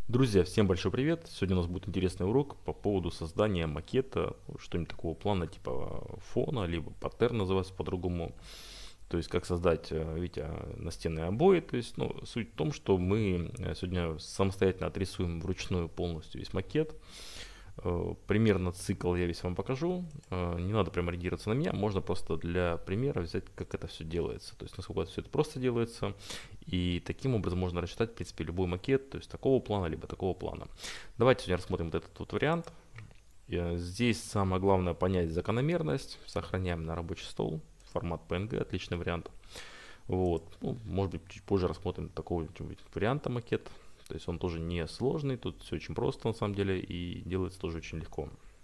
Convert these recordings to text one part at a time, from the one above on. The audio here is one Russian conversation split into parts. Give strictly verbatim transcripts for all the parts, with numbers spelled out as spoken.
Друзья, всем большой привет! Сегодня у нас будет интересный урок по поводу создания макета, ну, что-нибудь такого плана типа фона, либо паттерн называется по-другому. То есть как создать, э, видите, а, настенные обои. То есть, ну, суть в том, что мы э, сегодня самостоятельно отрисуем вручную полностью весь макет. Э, Примерно цикл я весь вам покажу. Э, Не надо прям ориентироваться на меня, можно просто для примера взять, как это все делается. То есть насколько все это просто делается. И таким образом можно рассчитать, в принципе, любой макет, то есть такого плана, либо такого плана. Давайте сегодня рассмотрим вот этот вот вариант. Э, Здесь самое главное понять закономерность. Сохраняем на рабочий стол. Формат пэ эн гэ, отличный вариант. Вот. Ну, может быть, чуть позже рассмотрим такого варианта макет. То есть он тоже не сложный, тут все очень просто на самом деле и делается тоже очень легко.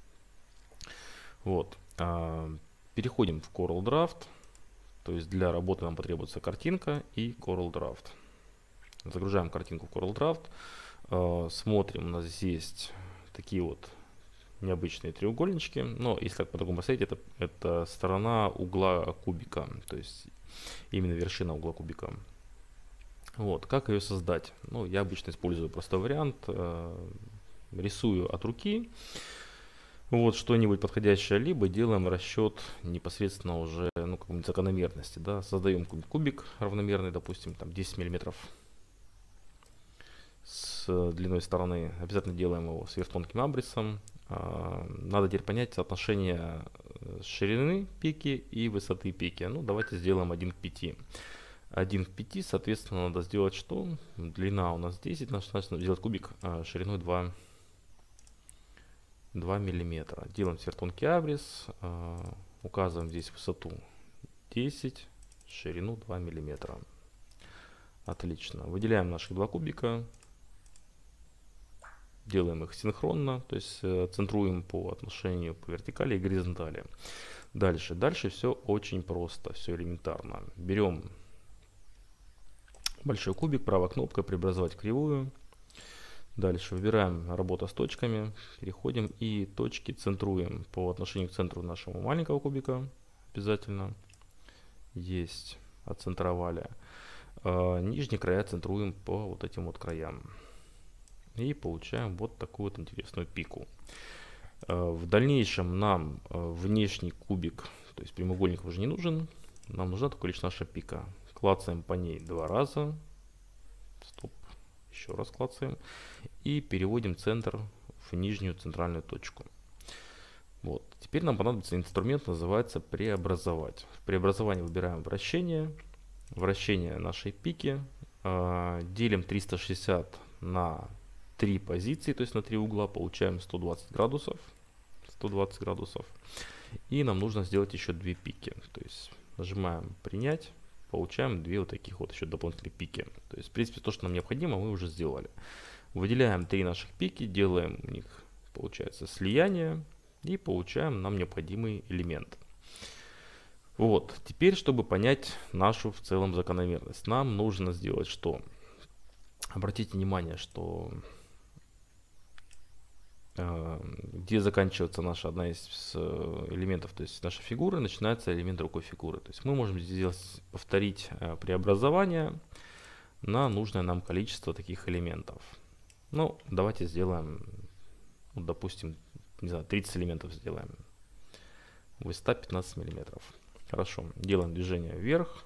Вот. А, Переходим в CorelDRAW. То есть для работы нам потребуется картинка и CorelDRAW. Загружаем картинку в CorelDRAW. А, Смотрим, у нас здесь есть такие вот необычные треугольнички. Но если так по-другому посмотреть, это, это сторона угла кубика. То есть именно вершина угла кубика. Вот, как ее создать? Ну, я обычно использую простой вариант. Э, рисую от руки. Вот, что-нибудь подходящее, либо делаем расчет непосредственно уже, ну, какой-нибудь закономерности, да. Создаем кубик равномерный, допустим, там десять миллиметров с длиной стороны. Обязательно делаем его сверхтонким абрисом. Э, надо теперь понять соотношение ширины пики и высоты пики. Ну, давайте сделаем один к пяти. один к пяти, соответственно, надо сделать что? Длина у нас десять, значит, надо сделать кубик а, шириной два, два миллиметра. Делаем сверхтонкий абрис, а, указываем здесь высоту десять, ширину два миллиметра. Отлично. Выделяем наши два кубика, делаем их синхронно, то есть э, центруем по отношению по вертикали и горизонтали. Дальше, дальше все очень просто, все элементарно. Берем большой кубик, правой кнопкой преобразовать в кривую. Дальше выбираем работа с точками, переходим и точки центруем по отношению к центру нашего маленького кубика. Обязательно есть, отцентровали. А, нижние края центруем по вот этим вот краям. И получаем вот такую вот интересную пику. А, в дальнейшем нам а, внешний кубик, то есть прямоугольник уже не нужен. Нам нужна только лишь наша пика. Клацаем по ней два раза. Стоп. Еще раз клацаем. И переводим центр в нижнюю центральную точку. Вот. Теперь нам понадобится инструмент, называется преобразовать. В преобразовании выбираем вращение. Вращение нашей пики. Э, делим триста шестьдесят на три позиции, то есть на три угла. Получаем сто двадцать градусов. сто двадцать градусов. И нам нужно сделать еще две пики. То есть нажимаем принять. Получаем две вот таких вот еще дополнительные пики. То есть, в принципе, то, что нам необходимо, мы уже сделали. Выделяем три наших пики, делаем у них, получается, слияние и получаем нам необходимый элемент. Вот, теперь, чтобы понять нашу в целом закономерность, нам нужно сделать что? Обратите внимание, что где заканчивается наша одна из элементов, то есть наша фигура, начинается элемент другой фигуры. То есть мы можем сделать, повторить преобразование на нужное нам количество таких элементов. Ну, давайте сделаем, ну, допустим, не знаю, тридцать элементов сделаем. Высота пятнадцать миллиметров. Хорошо, делаем движение вверх.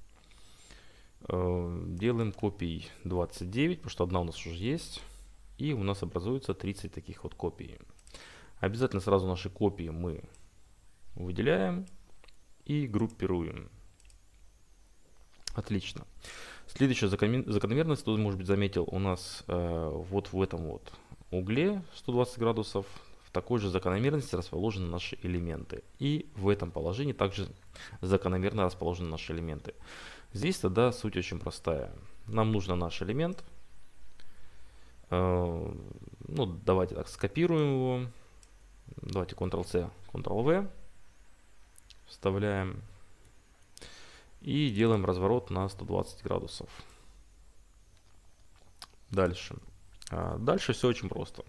Делаем копий двадцать девять, потому что одна у нас уже есть. И у нас образуется тридцать таких вот копий. Обязательно сразу наши копии мы выделяем и группируем. Отлично. Следующая закономерность, кто, может быть, заметил, у нас э, вот в этом вот угле сто двадцать градусов в такой же закономерности расположены наши элементы. И в этом положении также закономерно расположены наши элементы. Здесь тогда суть очень простая. Нам нужен наш элемент. Ну, давайте так, скопируем его. Давайте контрол-C, контрол-V. Вставляем. И делаем разворот на сто двадцать градусов. Дальше. Дальше все очень просто.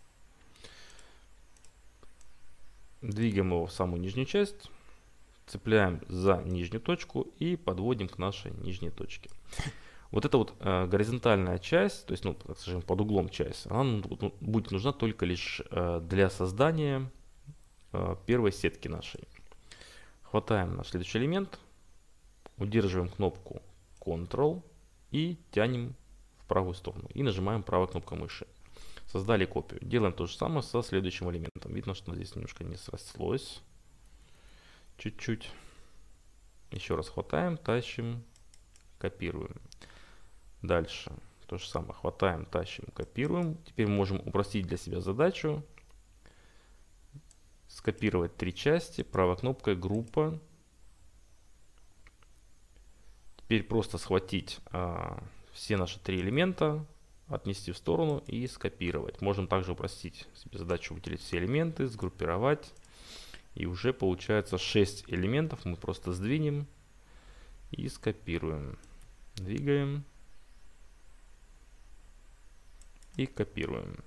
Двигаем его в самую нижнюю часть. Цепляем за нижнюю точку и подводим к нашей нижней точке. Вот эта вот э, горизонтальная часть, то есть, ну, так скажем, под углом часть, она ну, будет нужна только лишь э, для создания э, первой сетки нашей. Хватаем наш следующий элемент, удерживаем кнопку контрол и тянем в правую сторону. И нажимаем правой кнопкой мыши. Создали копию. Делаем то же самое со следующим элементом. Видно, что здесь немножко не срослось. Чуть-чуть. Еще раз хватаем, тащим, копируем. Дальше то же самое. Хватаем, тащим, копируем. Теперь мы можем упростить для себя задачу. Скопировать три части. Правой кнопкой группа. Теперь просто схватить а, все наши три элемента, отнести в сторону и скопировать. Можем также упростить себе задачу, выделить все элементы, сгруппировать. И уже получается шесть элементов. Мы просто сдвинем и скопируем. Двигаем. И копируем.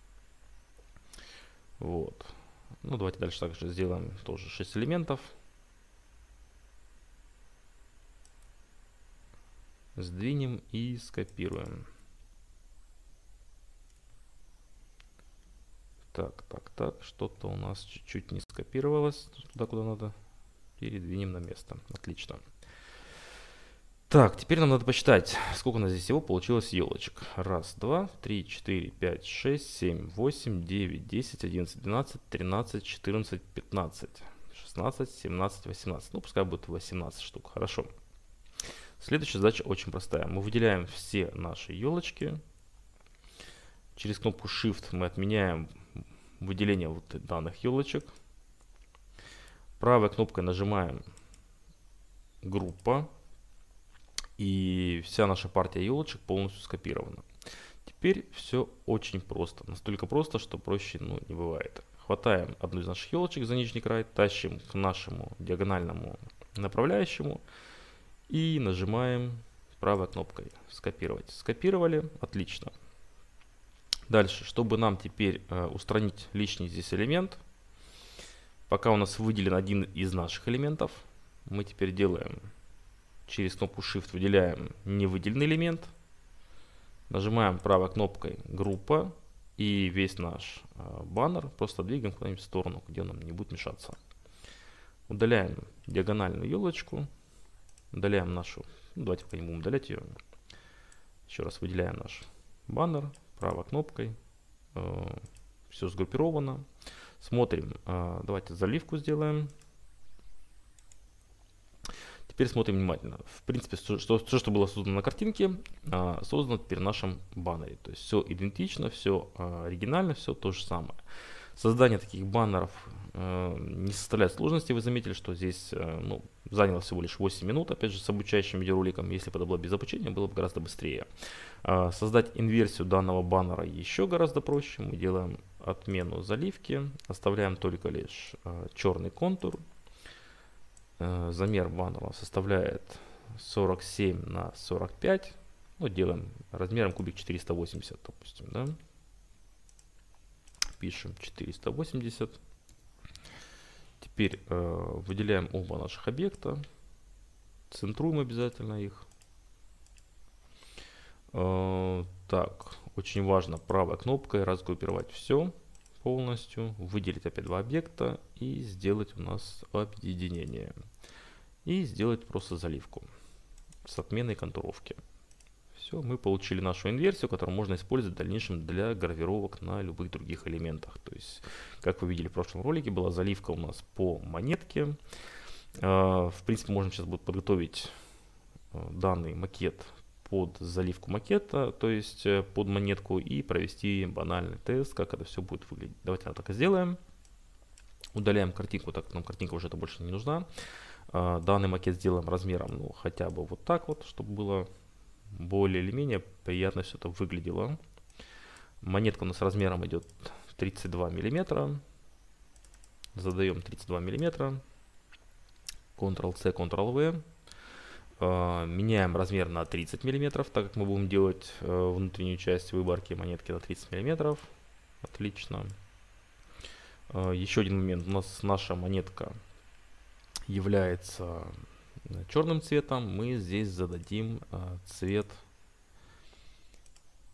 Вот. Ну, давайте дальше также сделаем тоже шесть элементов. Сдвинем и скопируем. Так, так, так. Что-то у нас чуть-чуть не скопировалось. Туда, куда надо. Передвинем на место. Отлично. Так, теперь нам надо посчитать, сколько у нас здесь всего получилось елочек. Раз, два, три, четыре, пять, шесть, семь, восемь, девять, десять, одиннадцать, двенадцать, тринадцать, четырнадцать, пятнадцать, шестнадцать, семнадцать, восемнадцать. Ну, пускай будет восемнадцать штук. Хорошо. Следующая задача очень простая. Мы выделяем все наши елочки. Через кнопку Shift мы отменяем выделение вот данных елочек. Правой кнопкой нажимаем группа. И вся наша партия елочек полностью скопирована. Теперь все очень просто. Настолько просто, что проще ну, не бывает. Хватаем одну из наших елочек за нижний край, тащим к нашему диагональному направляющему и нажимаем правой кнопкой скопировать. Скопировали. Отлично. Дальше, чтобы нам теперь э, устранить лишний здесь элемент, пока у нас выделен один из наших элементов, мы теперь делаем... Через кнопку Shift выделяем невыделенный элемент. Нажимаем правой кнопкой группа. И весь наш э, баннер просто двигаем куда-нибудь в сторону, где он нам не будет мешаться. Удаляем диагональную елочку. Удаляем нашу... Ну, давайте пока не будем удалять ее. Еще раз выделяем наш баннер. Правой кнопкой. Э, все сгруппировано. Смотрим. Э, давайте заливку сделаем. Теперь смотрим внимательно. В принципе, все, что, все, что было создано на картинке, а, создано теперь в нашем баннере. То есть все идентично, все а, оригинально, все то же самое. Создание таких баннеров а, не составляет сложности. Вы заметили, что здесь а, ну, заняло всего лишь восемь минут. Опять же, с обучающим видеороликом. Если бы это было без обучения, было бы гораздо быстрее. А, создать инверсию данного баннера еще гораздо проще. Мы делаем отмену заливки. Оставляем только лишь а, черный контур. Замер баннера составляет сорок семь на сорок пять. Ну, делаем размером кубик четыреста восемьдесят, допустим. Да? Пишем четыреста восемьдесят. Теперь э, выделяем оба наших объекта. Центруем обязательно их. Э, так, очень важно правой кнопкой разгруппировать все полностью, выделить опять два объекта и сделать у нас объединение. И сделать просто заливку с отменой контуровки. Все, мы получили нашу инверсию, которую можно использовать в дальнейшем для гравировок на любых других элементах. То есть, как вы видели в прошлом ролике, была заливка у нас по монетке. В принципе, можно сейчас будет подготовить данный макет под заливку макета, то есть под монетку, и провести банальный тест, как это все будет выглядеть. Давайте так и сделаем. Удаляем картинку, так как нам картинка уже это больше не нужна. Данный макет сделаем размером ну, хотя бы вот так вот, чтобы было более или менее приятно все это выглядело. Монетка у нас размером идет тридцать два миллиметра. Задаем тридцать два миллиметра. контрол-C, контрол-V. Меняем размер на тридцать миллиметров, так как мы будем делать внутреннюю часть выборки монетки на тридцать миллиметров. Отлично. Еще один момент. У нас наша монетка является черным цветом. Мы здесь зададим цвет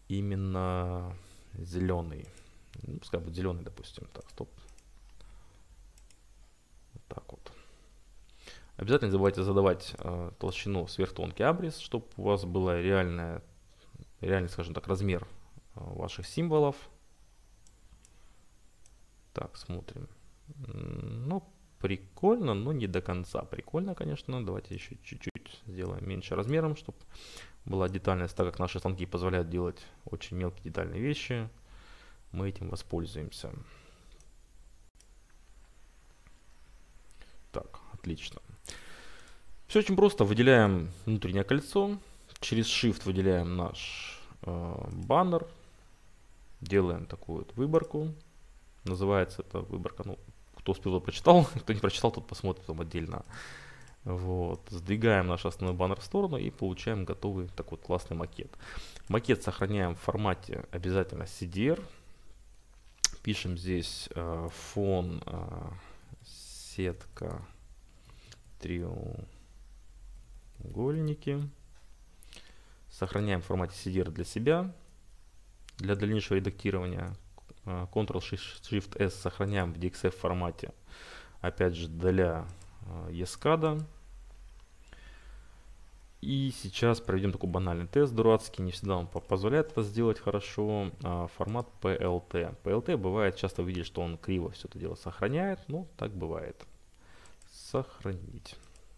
именно зеленый. Ну, пускай будет зеленый, допустим. Так, стоп. Вот так вот. Обязательно не забывайте задавать э, толщину сверхтонкий абрис, чтобы у вас была реальная, реальный, скажем так, размер э, ваших символов. Так, смотрим. Ну, прикольно, но не до конца. Прикольно, конечно. Давайте еще чуть-чуть сделаем меньше размером, чтобы была детальность, так как наши станки позволяют делать очень мелкие детальные вещи. Мы этим воспользуемся. Так, отлично. Все очень просто. Выделяем внутреннее кольцо. Через Shift выделяем наш э, баннер. Делаем такую вот выборку. Называется это выборка. Ну, кто успел, прочитал. Кто не прочитал, тот посмотрит потом отдельно. Вот. Сдвигаем наш основной баннер в сторону и получаем готовый такой вот классный макет. Макет сохраняем в формате обязательно си ди ар. Пишем здесь э, фон э, сетка треугольники. Сохраняем в формате си ди ар для себя. Для дальнейшего редактирования э, контрол-шифт-эс сохраняем в ди экс эф формате. Опять же для э, ескада. И сейчас проведем такой банальный тест дурацкий, не всегда он позволяет это сделать хорошо. А, формат пи эл ти. пи эл ти бывает, часто видишь, что он криво все это дело сохраняет, но так бывает. Сохранить.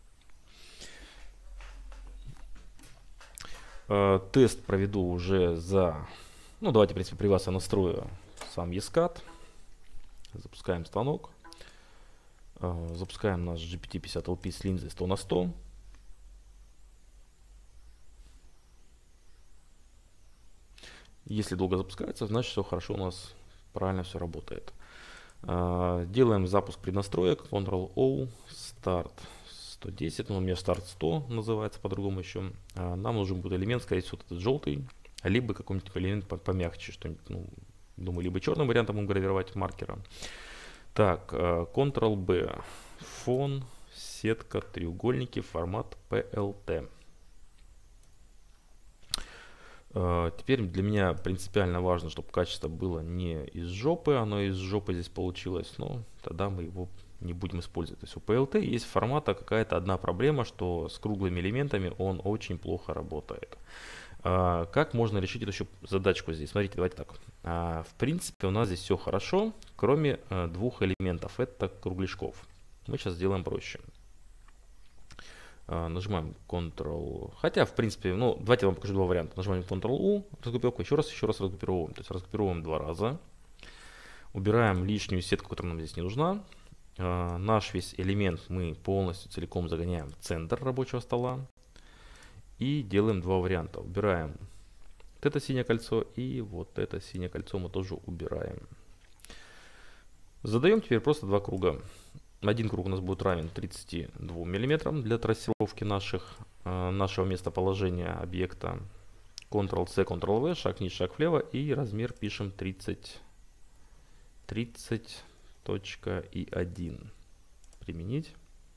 А, тест проведу уже за... Ну, давайте, в принципе, при вас я настрою сам ескад. Запускаем станок. А, запускаем наш джи пи ти пятьдесят эл пи с линзой сто на сто. Если долго запускается, значит все хорошо, у нас правильно все работает. Делаем запуск преднастроек. контрол-O, старт сто десять, ну, у меня старт сто называется по-другому еще. Нам нужен будет элемент, скорее всего, вот этот желтый, либо какой-нибудь элемент помягче, что-нибудь, ну, думаю, либо черным вариантом будем гравировать маркером. Так, контрол-B, фон, сетка, треугольники, формат пи эл ти. Теперь для меня принципиально важно, чтобы качество было не из жопы, оно из жопы здесь получилось, но тогда мы его не будем использовать. То есть у пи эл ти есть формата какая-то одна проблема, что с круглыми элементами он очень плохо работает. Как можно решить эту еще задачку здесь? Смотрите, давайте так. В принципе, у нас здесь все хорошо, кроме двух элементов, это кругляшков. Мы сейчас сделаем проще. Нажимаем контрол, хотя в принципе, ну давайте я вам покажу два варианта. Нажимаем контрол-U, разгруппировку, еще раз, еще раз разгруппировываем. То есть разгруппировываем два раза. Убираем лишнюю сетку, которая нам здесь не нужна. А, наш весь элемент мы полностью целиком загоняем в центр рабочего стола. И делаем два варианта. Убираем вот это синее кольцо и вот это синее кольцо мы тоже убираем. Задаем теперь просто два круга. Один круг у нас будет равен тридцати двум миллиметрам для трассировки наших, э, нашего местоположения объекта. контрол-C, контрол-V, шаг вниз, шаг влево и размер пишем тридцать, тридцать точка один. Применить.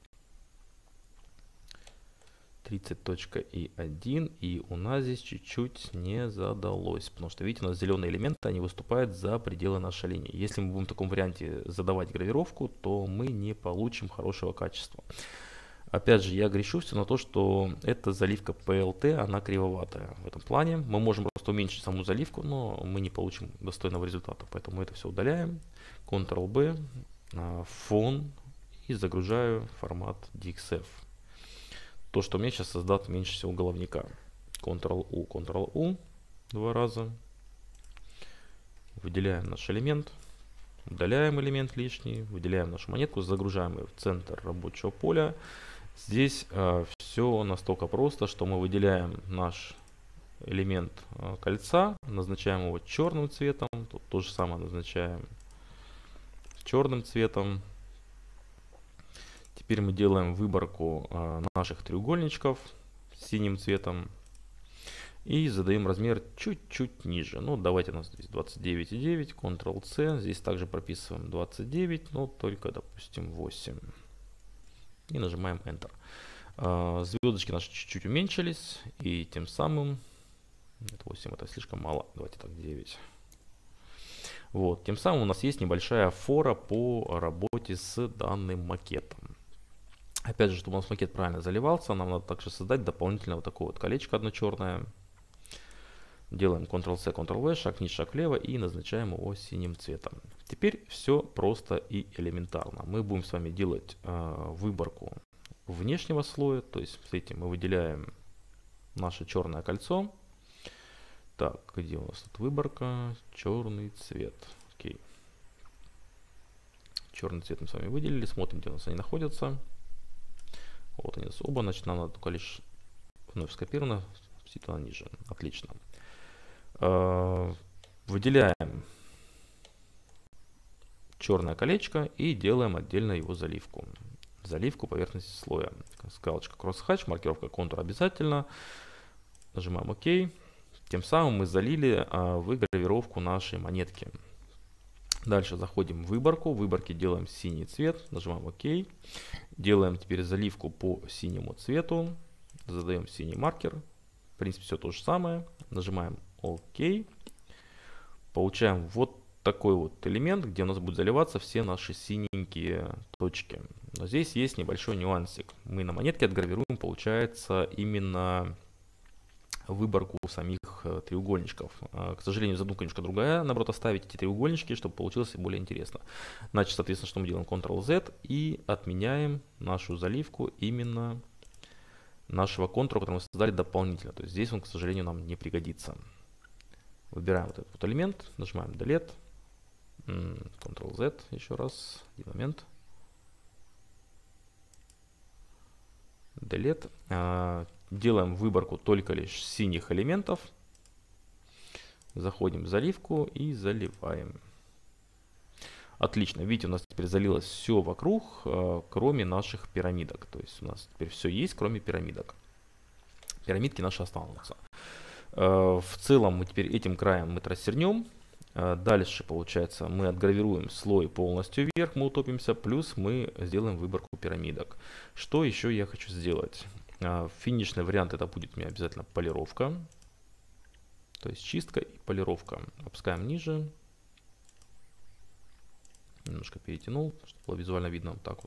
тридцать точка один, и у нас здесь чуть-чуть не задалось, потому что, видите, у нас зеленые элементы, они выступают за пределы нашей линии. Если мы будем в таком варианте задавать гравировку, то мы не получим хорошего качества. Опять же, я грешу все на то, что эта заливка пи эл ти, она кривоватая в этом плане. Мы можем просто уменьшить саму заливку, но мы не получим достойного результата, поэтому мы это все удаляем. контрол-B, фон, и загружаю формат ди экс эф. То, что мне сейчас создаст меньше всего головника. контрол-U, контрол-U два раза. Выделяем наш элемент. Удаляем элемент лишний. Выделяем нашу монетку. Загружаем ее в центр рабочего поля. Здесь э, все настолько просто, что мы выделяем наш элемент э, кольца. Назначаем его черным цветом. Тут то же самое назначаем черным цветом. Теперь мы делаем выборку э, наших треугольничков синим цветом и задаем размер чуть-чуть ниже. Ну, давайте у нас здесь двадцать девять и девять, контрол-C. Здесь также прописываем двадцать девять, но только, допустим, восемь. И нажимаем Enter. Э, звездочки наши чуть-чуть уменьшились, и тем самым Нет, восемь это слишком мало. Давайте так, девять. Вот, тем самым у нас есть небольшая фора по работе с данным макетом. Опять же, чтобы у нас макет правильно заливался, нам надо также создать дополнительно вот такое вот колечко одно черное. Делаем контрол-C, контрол-V, шаг вниз, шаг влево и назначаем его синим цветом. Теперь все просто и элементарно. Мы будем с вами делать э, выборку внешнего слоя. То есть, смотрите, мы выделяем наше черное кольцо. Так, где у нас тут выборка? Черный цвет. Окей. Черный цвет мы с вами выделили. Смотрим, где у нас они находятся. Вот они оба. Значит, нам надо только лишь вновь скопировано. Туда ниже. Отлично. Выделяем черное колечко и делаем отдельно его заливку. Заливку поверхности слоя. Скалочка crosshatch, маркировка контур обязательно. Нажимаем ОК. Тем самым мы залили а, выгравировку нашей монетки. Дальше заходим в выборку. В выборке делаем синий цвет. Нажимаем ОК. Делаем теперь заливку по синему цвету. Задаем синий маркер. В принципе, все то же самое. Нажимаем ОК. Получаем вот такой вот элемент, где у нас будут заливаться все наши синенькие точки. Но здесь есть небольшой нюансик. Мы на монетке отгравируем, получается, именно выборку самих треугольничков. К сожалению, задумка немножко другая. Наоборот, оставить эти треугольнички, чтобы получилось более интересно. Значит, соответственно, что мы делаем? контрол-Z и отменяем нашу заливку именно нашего контура, который мы создали дополнительно. То есть здесь он, к сожалению, нам не пригодится. Выбираем вот этот вот элемент, нажимаем Delete, контрол-Z еще раз, один момент. Delete. Делаем выборку только лишь синих элементов. Заходим в заливку и заливаем. Отлично. Видите, у нас теперь залилось все вокруг, кроме наших пирамидок. То есть у нас теперь все есть, кроме пирамидок. Пирамидки наши останутся. В целом мы теперь этим краем мы трассернем. Дальше, получается, мы отгравируем слой полностью вверх, мы утопимся, плюс мы сделаем выборку пирамидок. Что еще я хочу сделать? Финишный вариант это будет у меня обязательно полировка. То есть чистка и полировка. Опускаем ниже. Немножко перетянул, чтобы было визуально видно вот так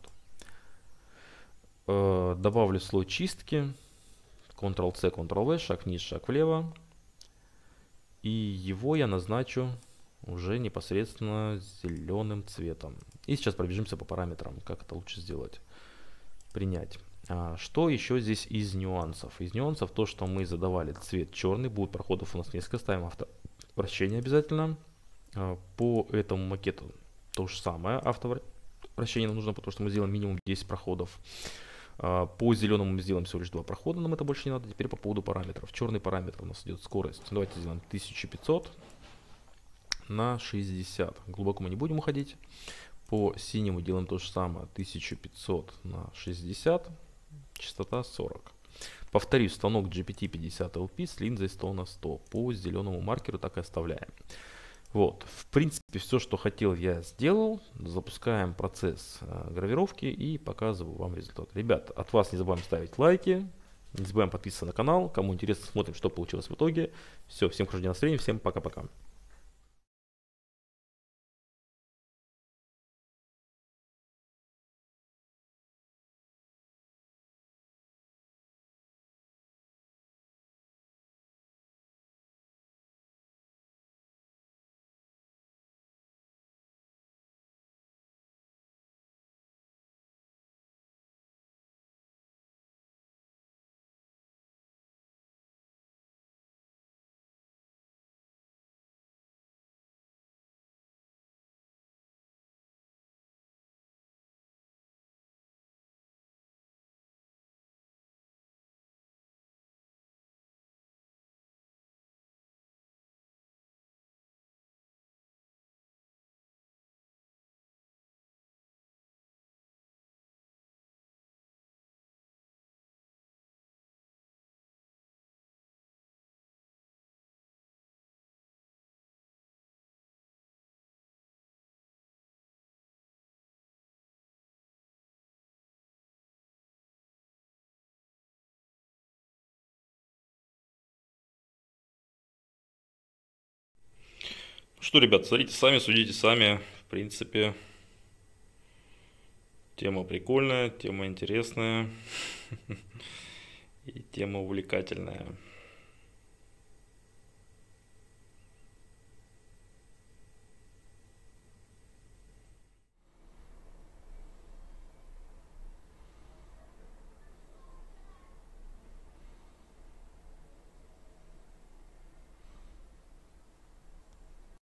вот. Добавлю слой чистки. контрол-C, контрол-V, шаг вниз, шаг влево. И его я назначу уже непосредственно зеленым цветом. И сейчас пробежимся по параметрам, как это лучше сделать. Принять. А, что еще здесь из нюансов? Из нюансов то, что мы задавали цвет черный, будет проходов у нас несколько, ставим автовращение обязательно. А, по этому макету то же самое, автовращение нам нужно, потому что мы сделаем минимум десять проходов. А, по зеленому мы сделаем всего лишь два прохода, нам это больше не надо. Теперь по поводу параметров. Черный параметр у нас идет скорость. Давайте сделаем тысяча пятьсот на шестьдесят. Глубоко мы не будем уходить. По синему делаем то же самое. тысяча пятьсот на шестьдесят. Частота сорок. Повторюсь, станок джи пи ти пятьдесят эл пи с линзой сто на сто. По зеленому маркеру так и оставляем. Вот, в принципе, все, что хотел, я сделал. Запускаем процесс э, гравировки и показываю вам результат. Ребят, от вас не забываем ставить лайки, не забываем подписываться на канал. Кому интересно, смотрим, что получилось в итоге. Все, всем хорошего настроения, всем пока-пока. что, ребят, смотрите сами, судите сами. В принципе, тема прикольная, тема интересная и тема увлекательная.